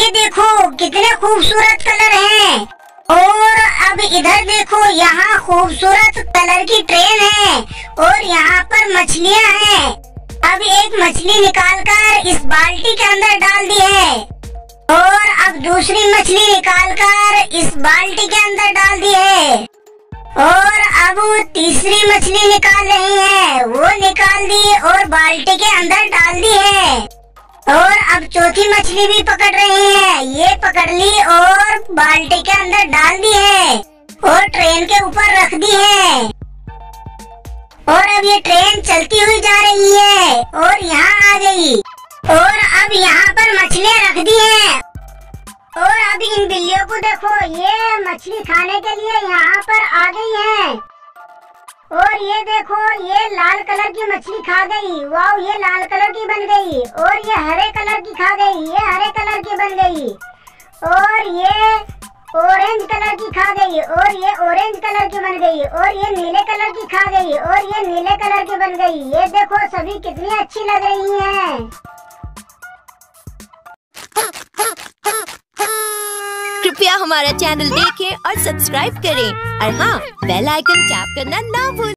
ये देखो कितने खूबसूरत कलर हैं। और अब इधर देखो, यहाँ खूबसूरत कलर की ट्रेन है और यहाँ पर मछलियाँ हैं। अब एक मछली निकालकर इस बाल्टी के अंदर डाल दी है और अब दूसरी मछली निकालकर इस बाल्टी के अंदर डाल दी है और अब वो तीसरी मछली निकाल रही है, वो निकाल दी और बाल्टी के अंदर डाल दी है और अब चौथी मछली भी पकड़ रही है, ये पकड़ ली और बाल्टी के अंदर डाल दी है और ट्रेन के ऊपर रख दी है। और अब ये ट्रेन चलती हुई जा रही है और यहाँ आ गई और अब यहाँ पर मछलियाँ रख दी हैं। और अब इन बिल्लियों को देखो, ये मछली खाने के लिए यहाँ पर आ गई है। और ये देखो, ये लाल कलर की मछली खा गई। वाह, ये लाल कलर की बन गई। और ये हरे कलर की खा गई, ये हरे कलर की बन गई। और ये ऑरेंज कलर की खा गई और ये ऑरेंज कलर की बन गई। और ये नीले कलर की खा गई और ये नीले कलर की बन गई। ये देखो सभी कितनी अच्छी लग रही हैं। कृपया हमारा चैनल देखें और सब्सक्राइब करें और हाँ, बेल आइकन टैप करना ना भूलें।